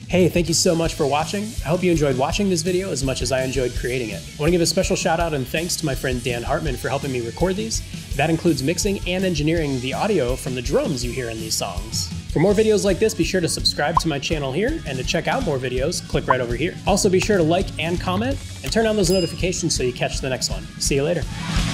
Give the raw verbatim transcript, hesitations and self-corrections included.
Hey, thank you so much for watching. I hope you enjoyed watching this video as much as I enjoyed creating it. I want to give a special shout out and thanks to my friend Dan Hartman for helping me record these. That includes mixing and engineering the audio from the drums you hear in these songs. For more videos like this, be sure to subscribe to my channel here, and to check out more videos, click right over here. Also be sure to like and comment, and turn on those notifications so you catch the next one. See you later.